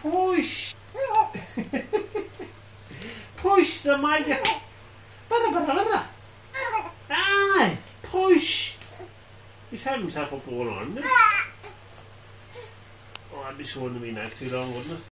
Push! Push the mic! Aye! Push! He's had himself up all on, isn't he? Oh, I'd be showing the me neck too long, wouldn't it?